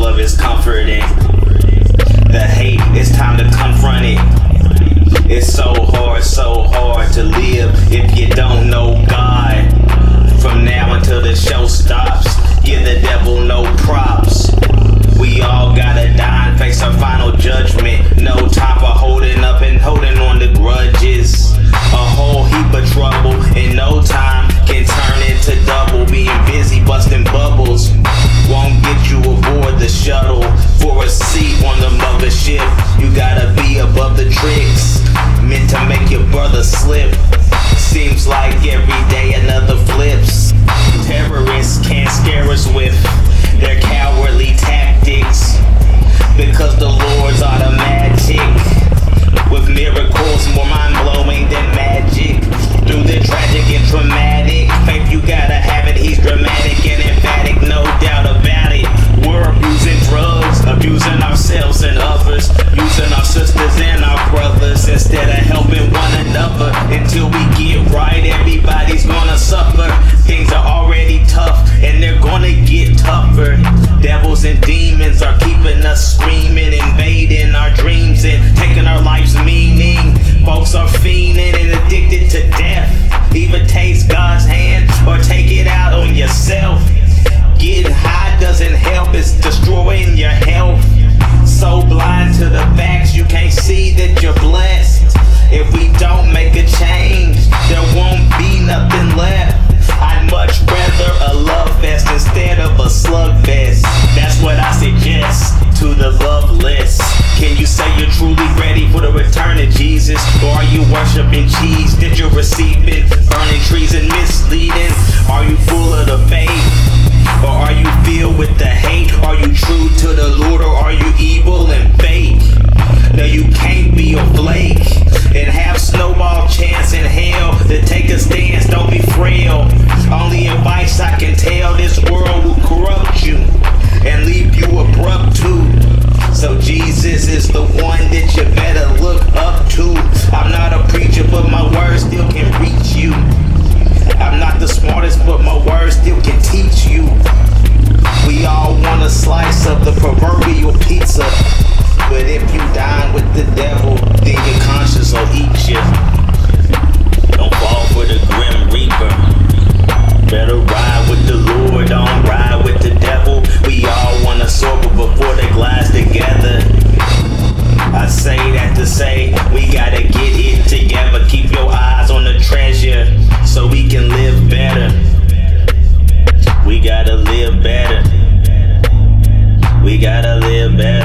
love is comforting. The hate, it's time to confront it. It's so hard to live if you don't know God. From now until the show stops, give the devil no props. We all gotta die and face our final judgment. No time for holding up and holding on to grudges. A whole heap of trouble in no time can turn into double. Being busy busting bubbles won't get you aboard the shuttle. For a seat on the mothership, you gotta be above the tricks, meant to make your brother slip. Seems like every day another flips. Terrorists can't scare us with their cowardly tactics, because the Lord's automatic with miracles more mind-blowing than magic. Through the tragic and traumatic, faith you gotta have it. He's dramatic and emphatic, no doubt about it. We're abusing drugs, abusing ourselves and others, using our sisters and our brothers instead of helping one another. Until we get right, everybody's gonna suffer. Things are already tough and they're gonna get tougher. Devils and demons are keeping us screaming, invading our dreams and taking our life's meaning. Folks are fiending and addicted to death. Either taste God's hand or take it out on yourself. Getting high doesn't help, it's destroying your health. So blind to the facts, you can't see that you're blessed. If we don't make a change, there won't be nothing left. I'd much rather a love fest instead of a slugfest. That's what I suggest to the loveless. Can you say you're truly ready for the return of Jesus? Or are you worshiping cheese that you're receiving? Burning trees and misleading? Are you full of the faith? Or are you filled with the hate? Are you true to the Lord, or are you evil and fake? No, you can't be a flake and have snowball chance in hell to take a stance. Don't be frail. Only advice I can tell, this world will corrupt you and leave you abrupt too. So Jesus is the one that you better look up to. I'm not a preacher, but my words still can reach you. I'm not the smartest, but my words still can teach you. We all want a slice of the proverbial pizza, but if you dine with the devil, then your conscience will eat you. Don't fall for the grim reaper. Better ride with the Lord, don't ride with the devil. We all want to sober before they glass together. I say that to say we gotta get it together. Keep your eyes on the treasure so we can live better. We gotta live better. We gotta live better.